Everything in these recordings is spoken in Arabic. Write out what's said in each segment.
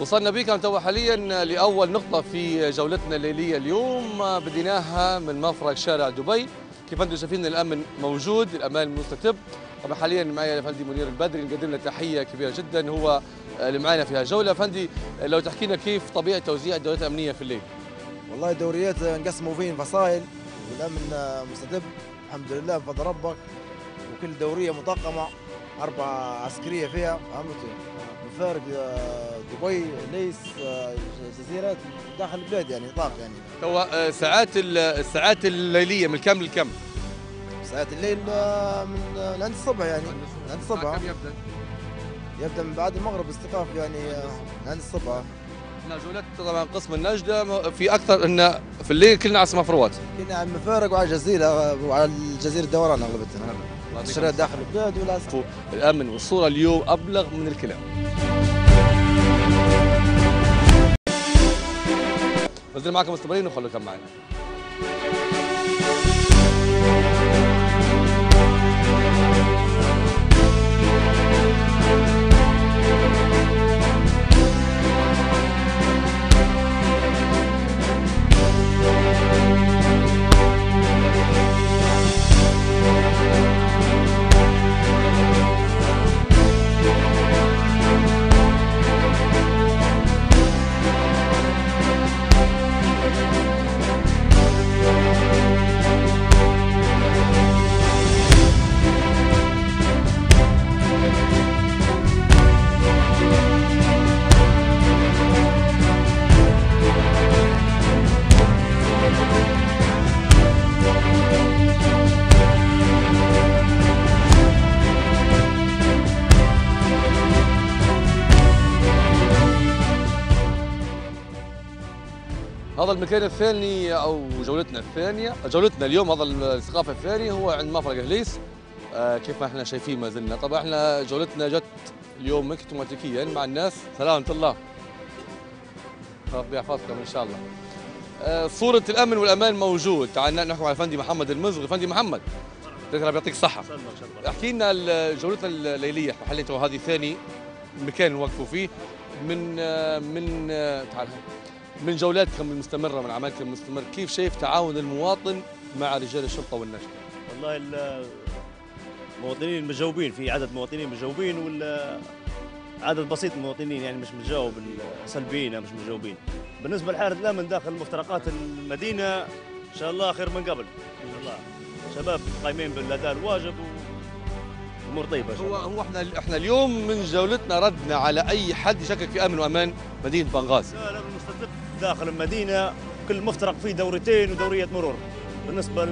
وصلنا بكم توا حاليا لأول نقطة في جولتنا الليلية اليوم، بديناها من مفرق شارع دبي. كيف أنتم شايفين الأمن موجود، الأمان مستتب. طبعا حاليا معي الفندي منير البدري نقدم له تحية كبيرة جدا، هو اللي معنا في هالجولة. فندي لو تحكي لنا كيف طبيعة توزيع الدوريات الأمنية في الليل؟ والله الدوريات نقسموا فين فصائل والأمن مستتب الحمد لله بفضل ربك، وكل دورية مطقمة 4 عسكرية فيها فهمتوا، مفارق دبي ليس جزيرات داخل البلاد يعني نطاق يعني. هو الساعات الليلية من كم لكم؟ ساعات الليل من عند الصبح يعني من عند الصبح. كم يبدأ؟ يبدأ من بعد المغرب استيقاف يعني من عند الصبح. احنا جولات طبعا قسم النجدة في أكثر إن في الليل كلنا على مفروات. كنا على المفارق وعلى الجزيرة وعلى الجزيرة الدوران أغلبتنا. الشارع داخل البلاد ولا الأمن والصورة اليوم أبلغ من الكلام. نزل معكم مستمرين وخلوكم معنا. هذا المكان الثاني او جولتنا اليوم، هذا الثقافه الثاني هو عند مفرق هليس. كيف ما احنا شايفين ما زلنا. طبعا احنا جولتنا جت اليوم اوتوماتيكيا مع الناس. سلامة الله، ربي يحفظكم ان شاء الله. صورة الامن والامان موجود. تعال نحكي على الفندي محمد المزغي. فندي محمد الله يعطيك الصحة، احكي لنا جولتنا الليلية حاليا وهذه ثاني مكان نوقفوا فيه من تعال من جولاتكم المستمرة، من عملكم المستمر، كيف شايف تعاون المواطن مع رجال الشرطة والنجدة؟ والله المواطنين متجاوبين، في عدد مواطنين متجاوبين عدد بسيط من المواطنين يعني مش متجاوب، سلبيين مش متجاوبين. بالنسبة لحالة الأمن داخل مفترقات المدينة إن شاء الله خير من قبل إن شاء الله. شباب قايمين بالأداء الواجب والأمور طيبة إن شاء الله. هو احنا اليوم من جولتنا ردنا على أي حد يشكك في أمن وأمان مدينة بنغازي. لا المستتب داخل المدينة كل مفترق فيه دورتين ودورية مرور. بالنسبة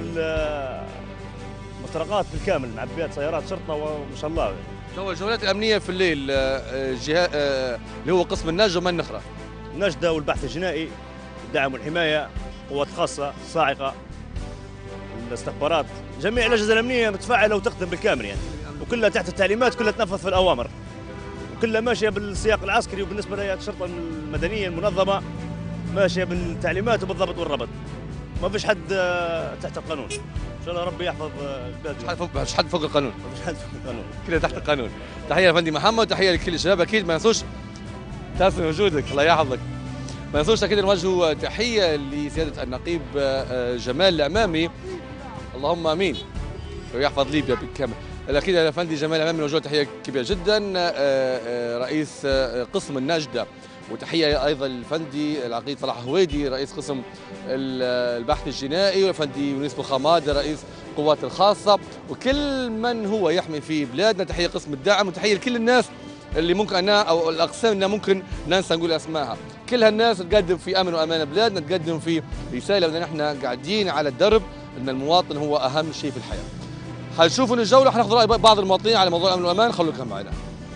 للمفترقات بالكامل معبيات سيارات شرطة وما شاء الله. هو الجولات الأمنية في الليل جهة اللي هو قسم النجدة وما النخرة. النجدة والبحث الجنائي، الدعم والحماية، قوات خاصة، صاعقة، الاستخبارات، جميع الأجهزة الأمنية متفاعلة وتخدم بالكامل يعني، وكلها تحت التعليمات، كلها تنفذ في الأوامر، وكلها ماشية بالسياق العسكري. وبالنسبة لهيئة الشرطة المدنية المنظمة ماشية بالتعليمات وبالضبط والربط، ما فيش حد تحت القانون. إن شاء الله ربي يحفظ البلاد. مش حد فوق القانون، مش حد فوق القانون، كلها تحت القانون. تحية لفندي محمد وتحية لكل الشباب. أكيد ما ننسوش تاسم وجودك، الله يحفظك. ما ننسوش أكيد نوجه تحية لسيادة النقيب جمال العمامي، اللهم آمين ويحفظ ليبيا بالكامل. الأكيد الأفندي جمال العمامي نوجه تحية كبيرة جدا، رئيس قسم النجدة. وتحية أيضا للفندي العقيد صلاح هويدي رئيس قسم البحث الجنائي، والفندي يونس بوخماد رئيس القوات الخاصة، وكل من هو يحمي في بلادنا. تحية قسم الدعم، وتحية لكل الناس اللي ممكن أنا أو الأقسام اللي ممكن ننسى نقول أسمائها. كل هالناس تقدم في أمن وأمان بلادنا، تقدم في رسالة أن احنا قاعدين على الدرب، أن المواطن هو أهم شيء في الحياة. حنشوفوا الجولة، حناخذ رأي بعض المواطنين على موضوع الأمن والأمان. خلوكم معنا.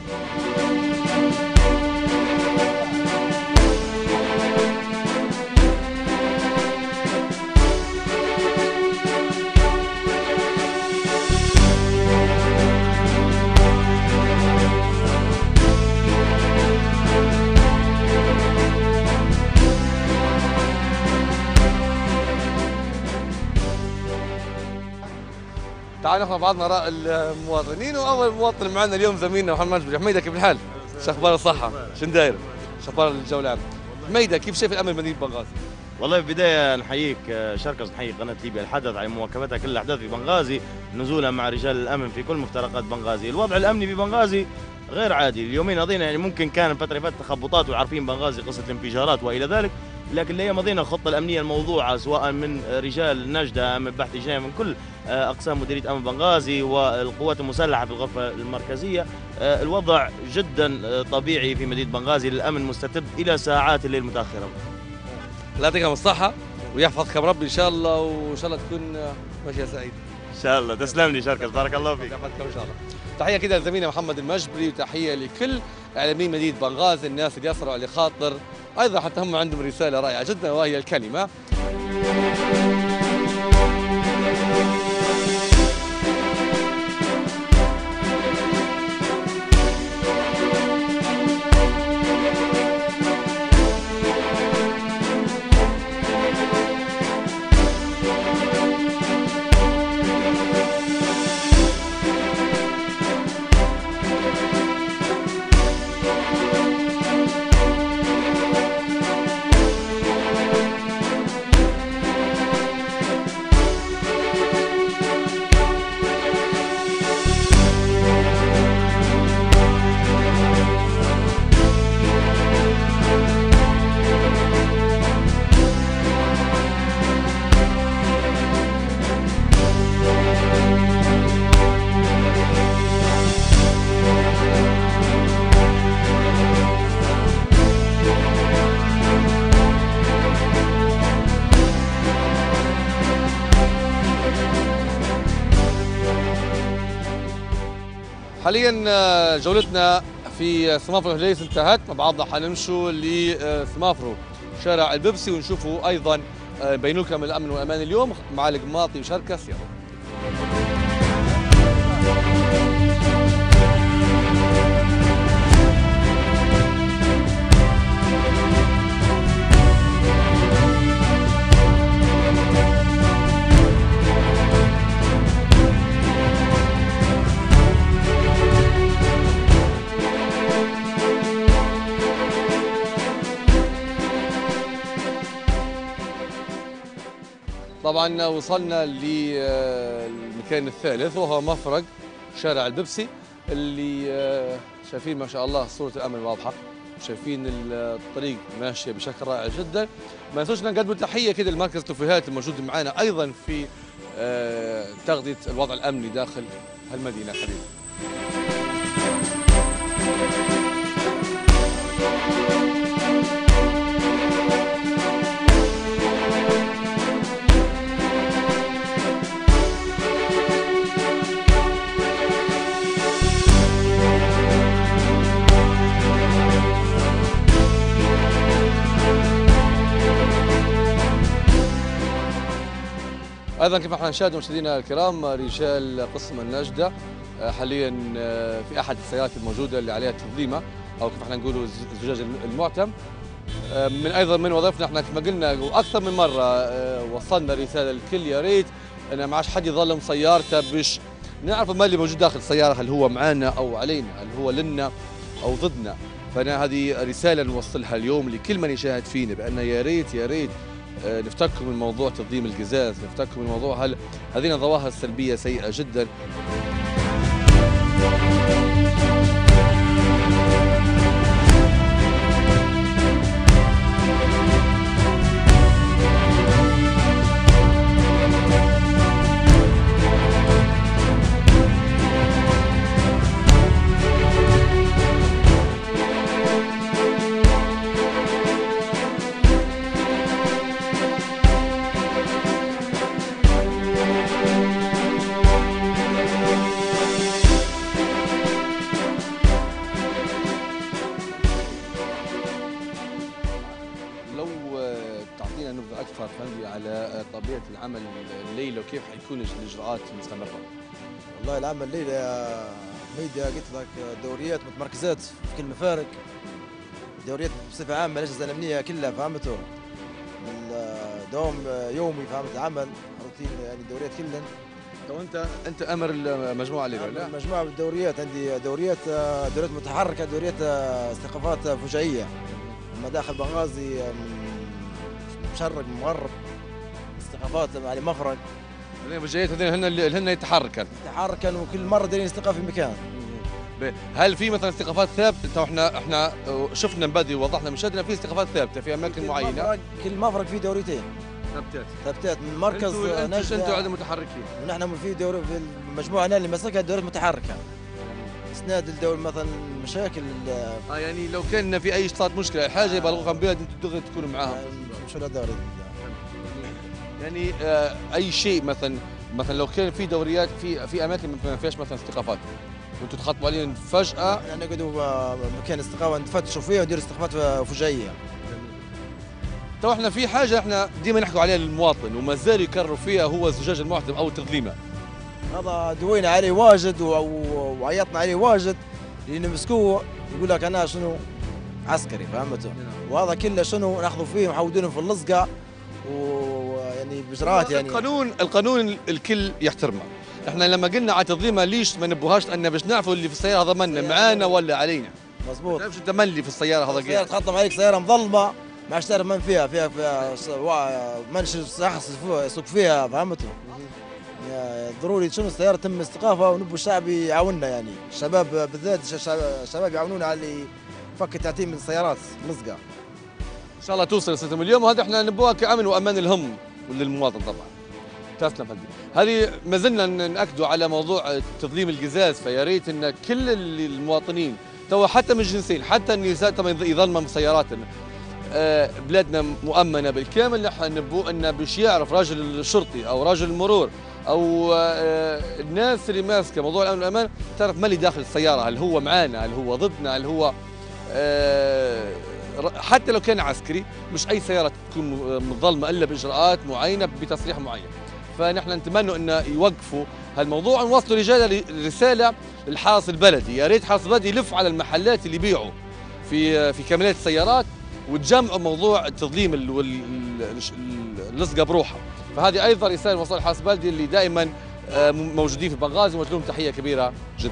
تعالوا ناخذ بعضنا آراء المواطنين، واول مواطن معنا اليوم زميلنا محمد بن حميده. كيف الحال؟ شو اخبار الصحة؟ شنو داير؟ شبار الجو العام. حميده، كيف شايف الامن مدينه بنغازي؟ والله في البداية نحييك شركة، نحيي قناة ليبيا الحدث على مواكبتها كل الأحداث في بنغازي، نزولا مع رجال الأمن في كل مفترقات بنغازي. الوضع الأمني في بنغازي غير عادي. اليومين الماضيين يعني ممكن كان فترة فاتت تخبطات، وعارفين بنغازي قصة الانفجارات وإلى ذلك، لكن الايام الماضيين الخطة الأمنية الموضوعة سواء من رجال النجدة، من بحث جنائي، من كل أقسام مديرية أمن بنغازي والقوات المسلحة في الغرفة المركزية، الوضع جدا طبيعي في مدينة بنغازي، الأمن مستتب إلى ساعات الليل المتأخرة. الله يعطيكم الصحه ويحفظكم ربي ان شاء الله، وان شاء الله تكون ماشيه سعيده. إن شاء الله. تسلم لي شركة، بارك الله فيك. يحفظكم ان شاء الله. تحيه كده لزميلنا محمد المجبري، وتحيه لكل اعلاميين مدينه بنغازي، الناس اللي يسرعوا لخاطر ايضا حتى هم عندهم رساله رائعه جدا، وهي الكلمه. حاليا جولتنا في سمافرو هليس انتهت، مع بعضنا حنمشوا لسمافرو شارع البيبسي، ونشوفوا ايضا بينوا لكم الامن والامان اليوم مع القماطي وشركه سيارة. طبعا وصلنا للمكان الثالث، وهو مفرق شارع البيبسي، اللي شايفين ما شاء الله صورة الأمن واضحة، شايفين الطريق ماشية بشكل رائع جدا. ما ننسوش نقدم تحية كده لمركز التوفيهات الموجود معنا أيضا في تغطية الوضع الأمني داخل هالمدينة حبيبي. ايضا كما احنا نشاهد مشاهدينا الكرام، رجال قسم النجده حاليا في احد السيارات الموجوده اللي عليها تنظيمه، او كيف احنا نقولوا الزجاج المعتم. ايضا من وظيفتنا احنا كما قلنا واكثر من مره وصلنا رساله للكل، يا ريت ان ما عادش حد يظلم سيارته، باش نعرف ما اللي موجود داخل السياره، هل هو معنا او علينا، هل هو لنا او ضدنا. فانا هذه رساله نوصلها اليوم لكل من يشاهد فينا، بان يا ريت نفتكر من موضوع تنظيم القزاز، نفتكر من موضوع هذه الظواهر السلبيه سيئه جدا. على طبيعه العمل الليله وكيف حيكون الاجراءات المستمره؟ والله العمل الليله يا ميديا قلت لك دوريات متمركزات في كل المفارق، دوريات بصفه عامه الاجهزه الامنيه كلها فهمتوا، دوام يومي فهمت عمل روتين يعني الدوريات كلها. انت امر المجموعه اللي لا مجموعه بالدوريات، عندي دوريات متحركه، دوريات استيقافات فجائيه مداخل بنغازي مشرق من مغرب، استقافات على مفرق. الجايات هذين هن يتحركن وكل مره دايرين استقاف في مكان. هل في مثلا استقافات ثابته؟ تو احنا شفنا من بدري ووضحنا من شدنا في استقافات ثابته في اماكن معينه. كل مفرق فيه دوريتين ثابتات من مركز نجدة. انتوا عدد متحركين ونحن في دوري في المجموعه اللي ماسكها دوريات متحركه. اسناد الدور مثلا مشاكل يعني لو كان في اي صارت مشكله حاجه يبلغوكم بها انتم دغري تكونوا معاهم. مش ولا دوري يعني اي شيء مثلا لو كان في دوريات في اماكن ما فيهاش مثلا استقافات وانتم تخاطبوا عليهم فجاه، احنا نقعدوا مكان استقامه نفتشوا فيها ونديروا استقافات فجائيه. تو احنا في حاجه احنا ديما نحكوا عليها للمواطن وما زالوا يكرروا فيها، هو الزجاج المحتم او التظليمه. هذا دوينا عليه واجد وعيطنا عليه واجد لان مسكوه يقول لك انا شنو عسكري، فهمتوا؟ وهذا كله شنو ناخذوا فيه ونحودونهم في اللصقه ويعني باجراءات. يعني القانون الكل يحترمه. احنا لما قلنا على تظليمه ليش ما نبوهاش؟ لان باش نعرفوا اللي في السياره هذا منا معانا ولا علينا. مظبوط. ما انت من اللي في السياره هذا سياره تخطم عليك سياره مظلمه ما عادش تعرف من فيها منش شخص يسوق فيها، فهمتوا؟ ضروري شنو السياره تم استيقافها ونبوا الشعب يعاوننا، يعني الشباب بالذات الشباب يعاونونا على اللي فك التعتيم من السيارات ملصقه. ان شاء الله توصل 6 مليون، وهذا احنا نبوها كامن وامان الهم وللمواطن طبعا. تسلم فندم. هذه ما زلنا ناكدوا على موضوع تظليم القزاز، فيا ريت ان كل المواطنين توا حتى من الجنسين حتى النساء طبعا يظلموا سياراتنا. بلادنا مؤمنه بالكامل، نحن نبو ان باش يعرف راجل الشرطي او راجل المرور او الناس اللي ماسكه موضوع الامن والامان تعرف ما اللي داخل السياره، هل هو معانا، هل هو ضدنا، هل هو حتى لو كان عسكري. مش اي سياره تكون مظلمه الا باجراءات معينه بتصريح معين. فنحن نتمنى ان يوقفوا هالموضوع ونوصلوا رساله للحرس البلدي. يا ريت حرس البلدي يلف على المحلات اللي يبيعوا في كاميرات السيارات وتجمعوا موضوع التظليم اللصقه بروحها. فهذه ايضا رساله وصل الحرس البلدي اللي دائما موجودين في بنغازي، ونوجه لهم تحيه كبيره جدا.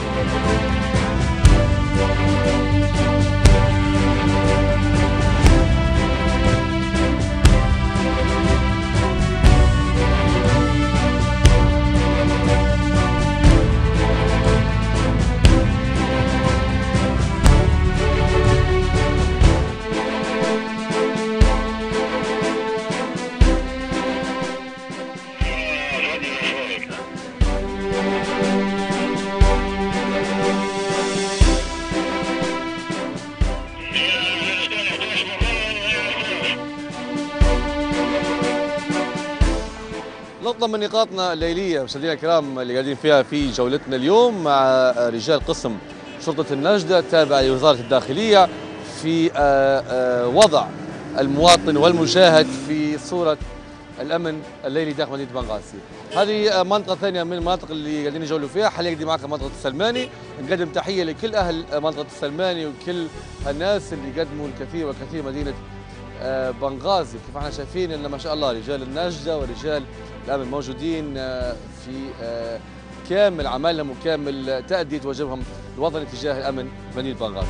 نقطة من نقاطنا الليلية مشاهدينا الكرام اللي قاعدين فيها في جولتنا اليوم مع رجال قسم شرطة النجدة التابعة لوزارة الداخلية في وضع المواطن والمشاهد في صورة الأمن الليلي داخل مدينة بنغازي. هذه منطقة ثانية من المناطق اللي قاعدين نجولوا فيها. حاليا قاعدين معكم منطقة السلماني، نقدم تحية لكل أهل منطقة السلماني وكل الناس اللي قدموا الكثير والكثير مدينة بنغازي. كيف احنا شايفين ان ما شاء الله رجال النجدة ورجال الامن موجودين في كامل عملهم وكامل تأدية واجبهم الوطني تجاه الامن مدينة بنغازي.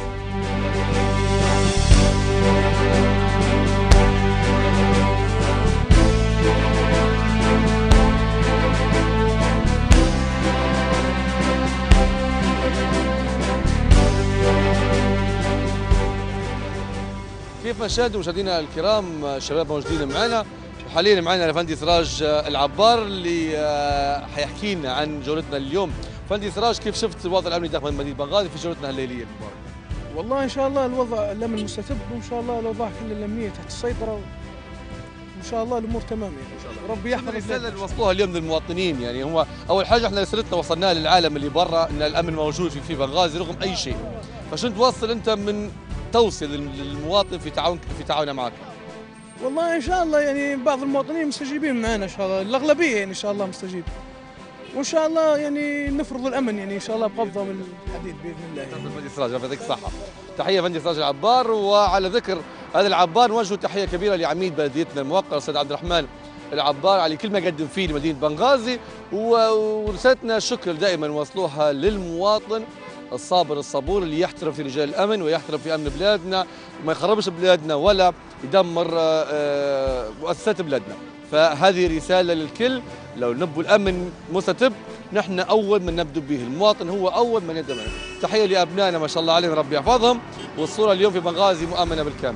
كيف ما شاهدوا مشاهدينا الكرام الشباب موجودين معنا، وحاليا معنا الافندي سراج العبار اللي حيحكي لنا عن جولتنا اليوم. فندي سراج، كيف شفت الوضع الامني داخل مدينه بنغازي في جولتنا الليليه المباركه؟ والله ان شاء الله الوضع الامن مستتب، وان شاء الله الاوضاع كل الامنيه تحت السيطره، وان شاء الله الامور تمام يعني ان شاء الله. ربي يحفظ الرساله اللي وصلوها اليوم للمواطنين. يعني هو اول حاجه احنا رسالتنا وصلناها للعالم اللي برا ان الامن موجود في بنغازي رغم اي شيء. فشو توصل انت من توصيه للمواطن في تعاونه معك؟ والله ان شاء الله يعني بعض المواطنين مستجيبين معنا ان شاء الله، الاغلبيه يعني ان شاء الله مستجيب، وان شاء الله يعني نفرض الامن يعني ان شاء الله بقبضه من الحديد باذن الله. يعني. فندي سراج يعطيك الصحه. تحيه فندي سراج العبار. وعلى ذكر هذا العبار نوجه تحيه كبيره لعميد بلديتنا الموقر الاستاذ عبد الرحمن العبار على كل ما قدم فيه لمدينه بنغازي، ورسالتنا الشكر دائما وصلوها للمواطن الصابر الصبور اللي يحترم في رجال الامن ويحترم في امن بلادنا وما يخربش بلادنا ولا يدمر مؤسسات بلادنا. فهذه رساله للكل، لو نبوا الامن مستتب نحن اول من نبدو به، المواطن هو اول من يبدا منه. تحيه لابنائنا ما شاء الله عليهم ربي يحفظهم، والصوره اليوم في بنغازي مؤمنه بالكامل.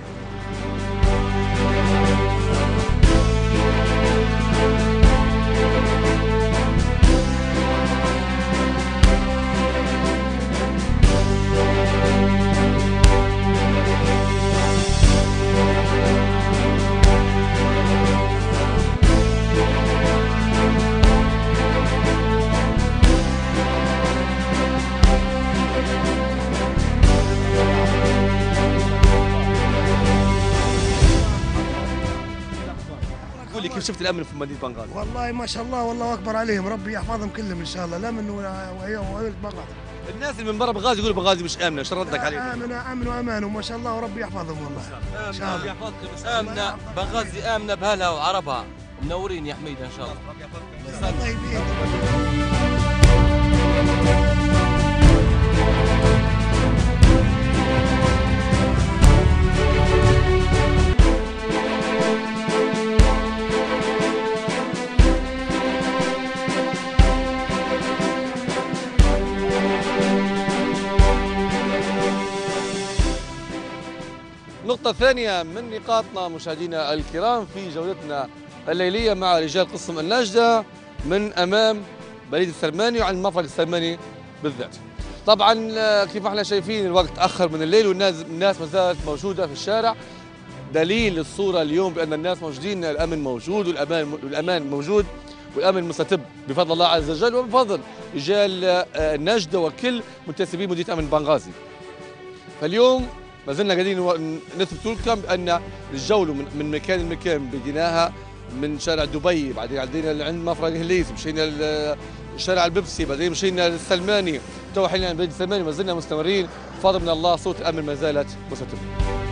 قول لي كيف شفت الامن في مدينه بنغازي؟ والله ما شاء الله والله اكبر عليهم، ربي يحفظهم كلهم ان شاء الله، لا من وعيون بنغازي. الناس اللي من برا بنغازي يقولوا بنغازي مش امنه، شو ردك عليهم؟ امن وامان وما شاء الله، وربي يحفظهم والله. ان شاء الله يحفظكم. امنه بنغازي، امنه باهلها وعربها، منورين يا حميده ان شاء الله. طيبين. النقطة الثانية من نقاطنا مشاهدينا الكرام في جولتنا الليلية مع رجال قسم النجدة من أمام بريد السلماني وعن المفرق السلماني بالذات. طبعا كيف احنا شايفين الوقت تأخر من الليل والناس ما زالت موجودة في الشارع. دليل الصورة اليوم بأن الناس موجودين، الأمن موجود والأمان موجود والأمن مستتب بفضل الله عز وجل وبفضل رجال النجدة وكل منتسبين مديرية أمن بنغازي. فاليوم ما زلنا قاعدين نثبت لكم بان الجوله من مكان لمكان، بديناها من شارع دبي، بعدين عدينا عند مفرق هليس، مشينا شارع البيبسي، بعدين مشينا للسلماني، تو حين عند بلد السلماني. ما زلنا مستمرين بفضل من الله، صوت الامن ما زالت مستتبه.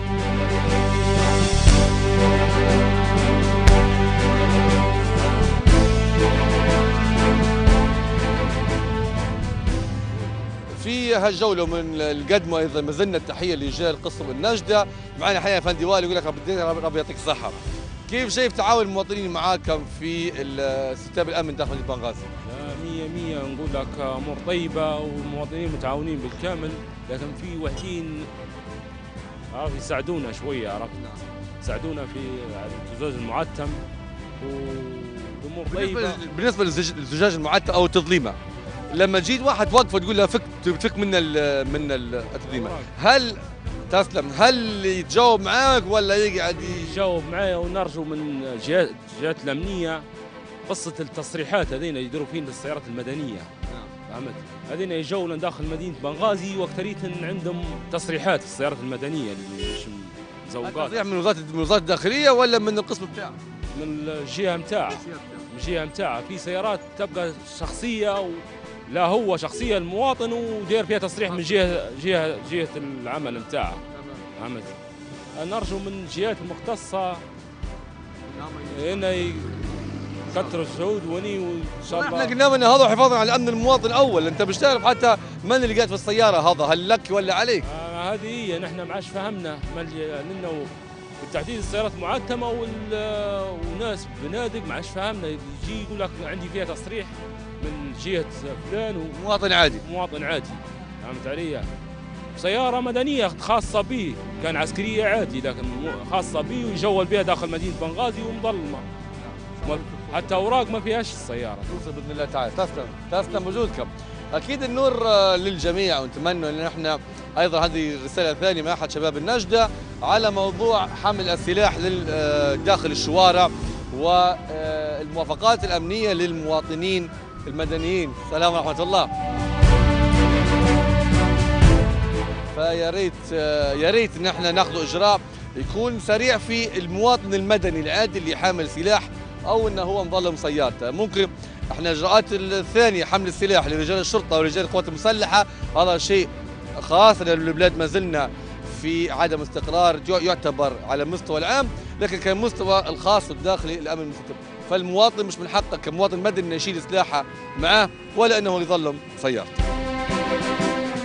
في هالجوله من القدمه ايضا ما زلنا التحيه لرجال قسم النجده. معنا حقيقه فندي والي يقول لك ربي يعطيك الصحه. كيف شايف تعاون المواطنين معاكم في استتباب الامن داخل مدينه بنغازي؟ 100 نقول لك امور طيبه والمواطنين متعاونين بالكامل، لكن في وحدين عرف يساعدونا شويه، عرفت يساعدونا في الزجاج المعتم والامور طيبه. بالنسبه للزجاج المعتم او التظليمه، لما جيت واحد توقفه تقول له فك من التظليمه، هل تسلم هل يتجاوب معاك ولا يقعد يجاوب معايا؟ ونرجو من الجهات الامنيه قصه التصريحات هذين يديروا فين للسيارات المدنيه، فهمت؟ هذين يجوا داخل مدينه بنغازي واكثريه عندهم تصريحات السيارات المدنيه اللي مش مزوقات. تصريح من وزاره الداخليه ولا من القسم بتاعه؟ من الجهه نتاعها، من الجهه نتاعها. في سيارات تبقى شخصيه لا هو شخصيه المواطن ودير فيها تصريح من جهه العمل نتاعها، فهمت؟ نرجو من الجهات المختصه انه يكثروا الجهود وني وان شاء الله. احنا قلنا ان هذا حفاظا على امن المواطن الاول، انت مش تعرف حتى من اللي قاعد في السياره، هذا هل لك ولا عليك؟ هذه هي، نحن ما عادش فهمنا لانه بالتحديد السيارات معتمه وناس بنادق ما عادش فهمنا، يجي يقول لك عندي فيها تصريح من جهه فلان مواطن عادي، مواطن عادي، فهمت علي؟ سياره مدنيه خاصه به، كان عسكريه عادي لكن خاصه به ويجول بها داخل مدينه بنغازي ومظلمه، حتى اوراق ما فيهاش السياره. توصل باذن الله تعالى. تسلم وجودكم. اكيد النور للجميع، ونتمنى ان احنا ايضا هذه رساله ثانيه من احد شباب النجده على موضوع حمل السلاح داخل الشوارع والموافقات الامنيه للمواطنين المدنيين. السلام ورحمه الله. فيا ريت ان احنا ناخذ اجراء يكون سريع في المواطن المدني العادي اللي حامل سلاح او انه هو مظلم سيارته. ممكن احنا الاجراءات الثانيه حمل السلاح لرجال الشرطه ورجال القوات المسلحه، هذا شيء خاص لان البلاد ما زلنا في عدم استقرار يعتبر على المستوى العام، لكن كمستوى الخاص والداخلي الامن المستتب. فالمواطن مش من حقه كمواطن مدني انه يشيل سلاحه معه ولا انه يظلم سيارته.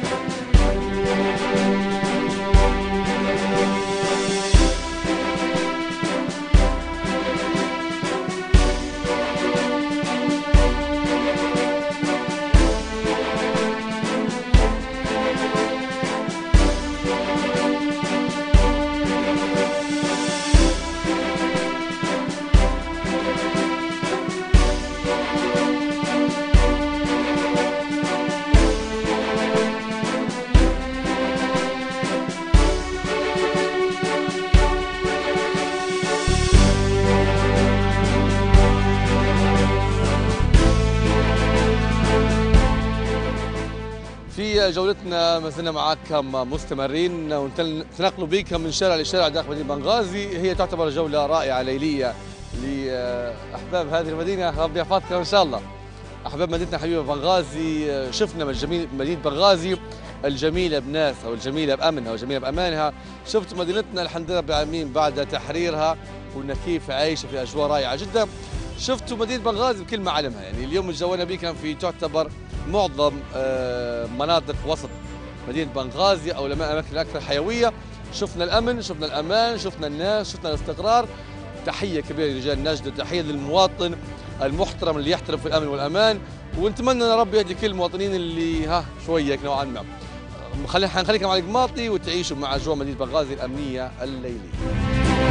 جولتنا ما زلنا معاكم مستمرين ونتنقلوا بكم من شارع لشارع داخل مدينة بنغازي. هي تعتبر جولة رائعة ليلية لأحباب هذه المدينة، ربي يحفظكم إن شاء الله. أحباب مدينتنا حبيبة بنغازي، شفنا مدينة بنغازي الجميلة بناسها والجميلة بأمنها والجميلة بأمانها. شفت مدينتنا الحمد لله رب العالمين بعد تحريرها وإنها كيف عايشة في أجواء رائعة جدا. شفتوا مدينة بنغازي بكل معالمها، يعني اليوم اللي جونا به كان في تعتبر معظم مناطق وسط مدينة بنغازي أو الأماكن الأكثر حيوية. شفنا الأمن، شفنا الأمان، شفنا الناس، شفنا الاستقرار. تحية كبيرة لرجال نجد، تحية للمواطن المحترم اللي يحترم في الأمن والأمان، ونتمنى أن ربي يهدي كل المواطنين اللي شوية نوعا ما. حنخليكم على القماطي وتعيشوا مع أجواء مدينة بنغازي الأمنية الليلية.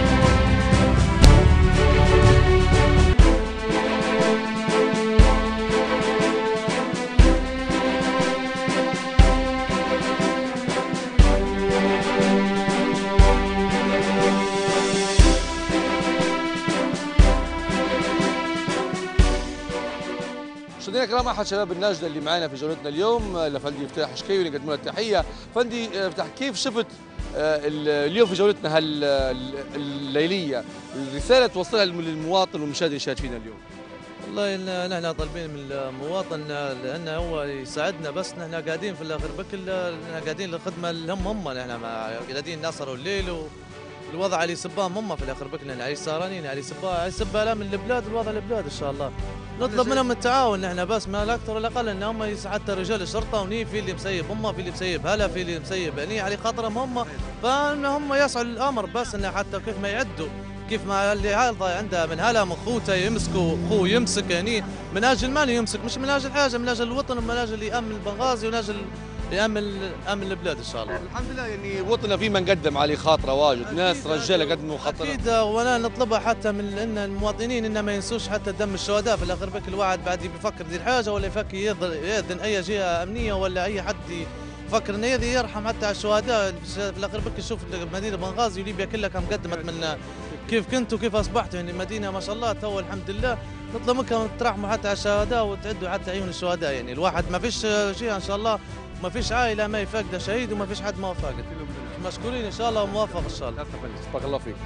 مشاهدينا الكرام، احد شباب النجده اللي معنا في جولتنا اليوم لفندي فتاح شكيوي، نقدم له التحيه. فندي فتاح، كيف شفت اليوم في جولتنا الليليه الرساله توصلها للمواطن والمشاهد اللي شاهد فينا اليوم؟ والله نحن طالبين من المواطن لانه هو يساعدنا، بس نحن قاعدين في الاخر بكل قاعدين للخدمه اللي هم نحن قاعدين نسهروا الليل والوضع اللي يسبهم هم في الاخر بكنا نحن سهرانين على يسبها لا من البلاد والوضع البلاد ان شاء الله. نطلب منهم التعاون نحن بس، ما لا اكثر ولا اقل، ان هم حتى رجال الشرطه وني في اللي مسيب هم، في اللي مسيب هلا، في اللي مسيب يعني على خاطرهم هم، فان هم يسعوا الامر بس انه حتى كيف ما يعدوا، كيف ما اللي هذا عنده من هلا من خوته يمسكوا اخوه يمسك، يعني من اجل المال يمسك، مش من اجل حاجه، من اجل الوطن ومن اجل يامن بنغازي ومن اجل يامن البلاد ان شاء الله. الحمد لله، يعني وطننا في من قدم عليه خاطره واجد، ناس رجاله قدموا خاطره اكيد، وانا نطلبها حتى من ان المواطنين ان ما ينسوش حتى دم الشهداء. في الاخر بك الواحد بعد بيفكر يدير حاجه ولا يفكر ياذن اي جهه امنيه ولا اي حد يفكر انه يرحم حتى على الشهداء. في الاخر بك يشوف مدينه بنغازي وليبيا كلها كم قدمت من كيف كنتوا كيف اصبحتوا، يعني مدينه ما شاء الله تو الحمد لله. نطلب منكم ترحموا حتى على الشهداء وتعدوا حتى عيون الشهداء، يعني الواحد ما فيش شيء ان شاء الله، ما فيش عائله ما يفقد شهيد وما فيش حد ما فاقد. مشكورين ان شاء الله وموفق ان شاء الله. بارك الله فيك.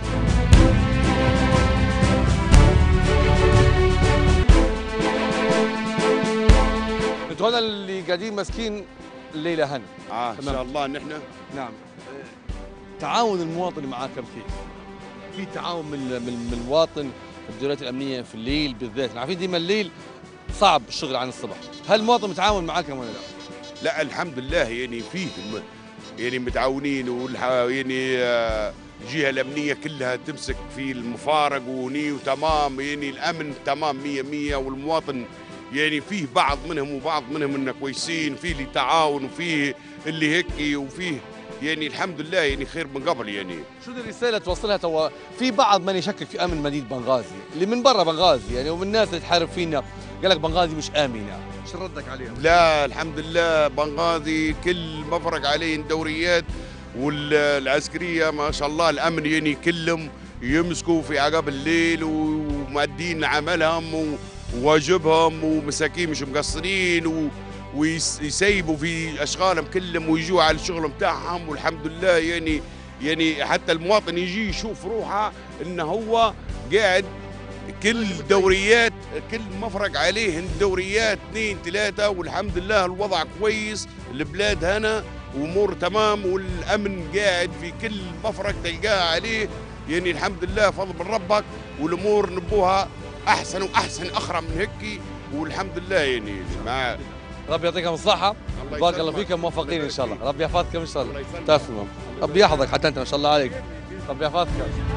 انتوا هنا اللي قاعدين ماسكين الليله هنا. ان شاء الله نحن. نعم. تعاون المواطن معاكم كيف؟ في تعاون من المواطن في الدورات الامنيه في الليل بالذات، عارفين ديما الليل صعب الشغل عن الصبح، هل المواطن متعاون معاكم ولا لا؟ لا الحمد لله، يعني فيه يعني متعاونين، يعني الجهه الامنيه كلها تمسك في المفارق وتمام، يعني الامن تمام 100 والمواطن يعني فيه بعض منهم وبعض منهم انه كويسين، فيه اللي تعاون وفيه اللي هيك وفيه يعني الحمد لله يعني خير من قبل. يعني شو الرساله توصلها توا في بعض من يشكك في امن مدينه بنغازي اللي من برا بنغازي، يعني ومن الناس اللي تحارب فينا قال لك بنغازي مش امنه، شو ردك عليهم؟ لا الحمد لله بنغازي كل مفرق عليه الدوريات والعسكريه ما شاء الله، الامن يعني كلهم يمسكوا في عقب الليل ومؤدين عملهم وواجبهم، ومساكين مش مقصرين ويسيبوا في اشغالهم كلهم ويجوا على الشغل بتاعهم، والحمد لله يعني حتى المواطن يجي يشوف روحه انه هو قاعد كل دوريات كل مفرق عليه الدوريات 2 3 والحمد لله الوضع كويس، البلاد هنا وامور تمام، والامن قاعد في كل مفرق تلقاه عليه، يعني الحمد لله فضل من ربك، والامور نبوها احسن واحسن اخرى من هيك، والحمد لله يعني مع ربي يعطيكم الصحة، بارك الله فيكم، موفقين ان شاء الله، ربي يحفظكم ان شاء الله، تسلموا، ربي يحفظك حتى انت ما شاء الله عليك، ربي يحفظك.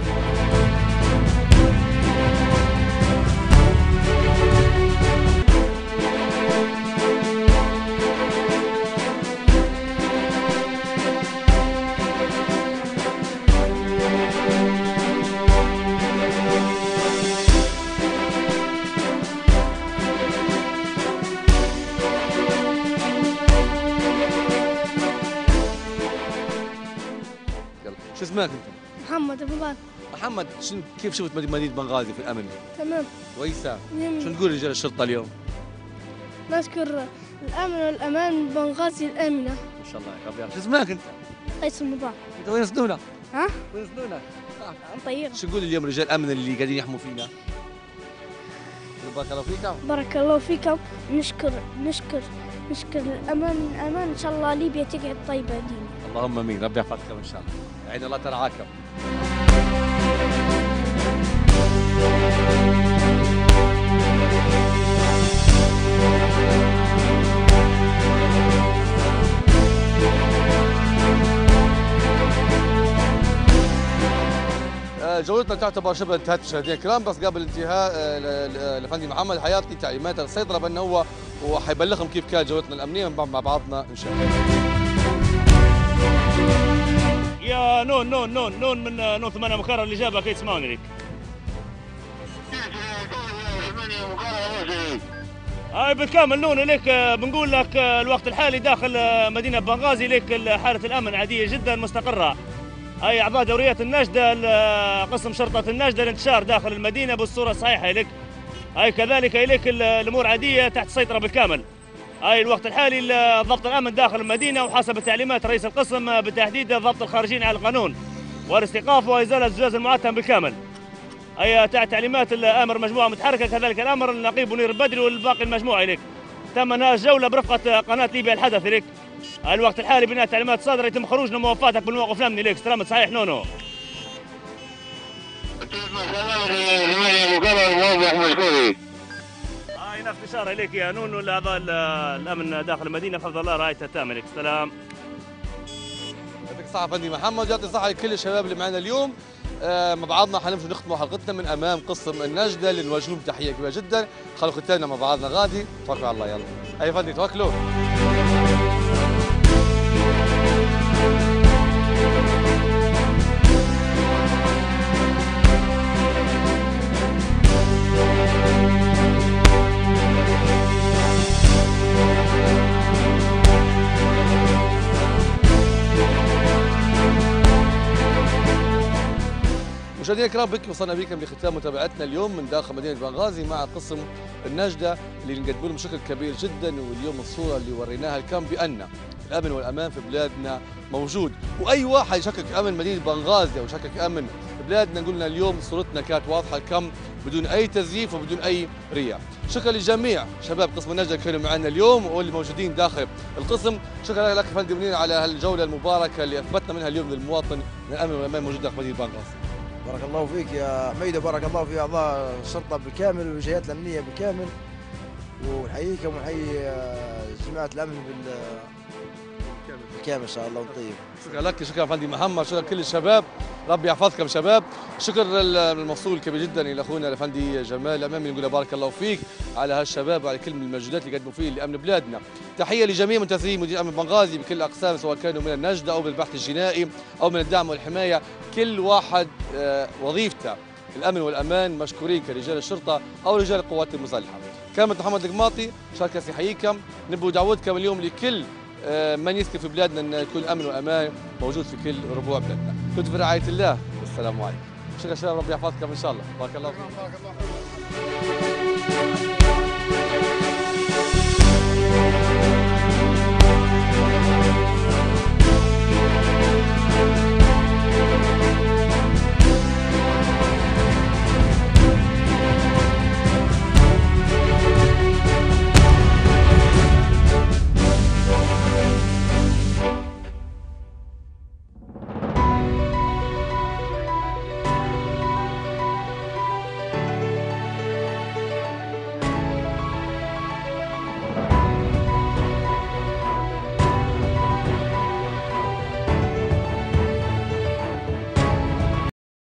شو اسمك انت؟ محمد ابو بكر. محمد، كيف شفت مدينة بنغازي في الامن؟ تمام. كويسة؟ شو نقول رجال الشرطة اليوم؟ نشكر الامن والامان بنغازي الامنة. ما شاء الله ربي يحفظك. شو اسمك انت؟ قيس رمضان. انت وين سنونك؟ ها؟ وين سنونك؟ طيب. شو نقول اليوم رجال الامن اللي قاعدين يحموا فينا؟ بارك الله فيكم. بارك الله فيكم. نشكر الأمان إن شاء الله ليبيا تقعد طيبة دينا. اللهم امين، ربي يحفظكم ان شاء الله. عين الله ترعاكم. جولتنا تعتبر شبه انتهت مشاهدينا الكرام، بس قبل الانتهاء الافندي محمد حيعطي تعليمات السيطره بانه هو وحيبلغهم كيف كانت جولتنا الامنيه مع بعضنا ان شاء الله. يا نون من نون 8 مكرر اللي جابها كي تسمعني لك. هاي بالكامل نون لك بنقول لك الوقت الحالي داخل مدينه بنغازي لك حاله الامن عاديه جدا مستقره. هاي اعضاء دوريات النجده قسم شرطه النجده الانتشار داخل المدينه بالصوره الصحيحه لك. هاي كذلك لك الامور عاديه تحت السيطره بالكامل. هاي الوقت الحالي ضبط الامن داخل المدينه وحسب تعليمات رئيس القسم بتحديد ضبط الخارجين على القانون والاستيقاف وازاله الزجاج المعتم بالكامل. هي تحت تعليمات الامر مجموعه متحركه كذلك الامر النقيب منير البدري والباقي المجموعه اليك. تم انهاء الجوله برفقه قناه ليبيا الحدث اليك. الوقت الحالي بناء تعليمات صادره يتم خروجنا موافاتك بالموقف الامني ليك. سلامة صحيح نونو. هاي نفس اشاره اليك يا نونو لاعضاء الامن داخل المدينه بحفظ الله رعايتها التامه لك. سلام. يعطيك الصحة فندي محمد، يعطي الصحة لكل الشباب اللي معنا اليوم. مع بعضنا حنمشي نختموا حلقتنا من امام قسم النجده اللي نوجه لهم تحيه كبيره جدا. خلوا ختامنا مع بعضنا غادي، توكلوا على الله يلا. هيا فندي توكلوا. مشاهدينا الكرام بك وصلنا بكم لختام متابعتنا اليوم من داخل مدينه بنغازي مع قسم النجده اللي نقدم لهم بشكل كبير جدا. واليوم الصوره اللي وريناها لكم بان الامن والامان في بلادنا موجود، واي واحد يشكك امن مدينه بنغازي او يشكك امن بلادنا نقول لنا اليوم صورتنا كانت واضحه كم بدون اي تزييف وبدون اي رياء. شكرا لجميع شباب قسم النجده اللي كانوا معنا اليوم واللي موجودين داخل القسم. شكرا لك فندي منير على هالجوله المباركه اللي اثبتنا منها اليوم للمواطن ان الامن والامان موجود داخل مدينه بنغازي. بارك الله فيك يا حميد وبارك الله في اعضاء الشرطه بالكامل والجهات الامنيه بالكامل، ونحييكم ونحيي جماعه الامن بالكامل ان شاء الله ونطيب. شكرا لك، شكرا فندي محمد، شكرا كل الشباب، ربي يحفظكم شباب. شكر الموصول الكبير جدا الى اخونا الافندي جمال الامامي، نقول له بارك الله فيك على هالشباب وعلى كل من المجهودات اللي قدموا فيه لامن بلادنا. تحيه لجميع منتسبي مدير امن بنغازي بكل الاقسام سواء كانوا من النجده او من البحث الجنائي او من الدعم والحمايه، كل واحد وظيفته الامن والامان مشكورين كرجال الشرطه او رجال القوات المسلحه. كلمه محمد القماطي شاركة يحييكم، نبو دعوتكم اليوم لكل من يسكن في بلادنا ان يكون الامن والامان موجود في كل ربوع بلادنا. كنت في رعايه الله والسلام عليكم. شكرا شباب، ربي يحفظكم ان شاء الله. بارك الله فيكم.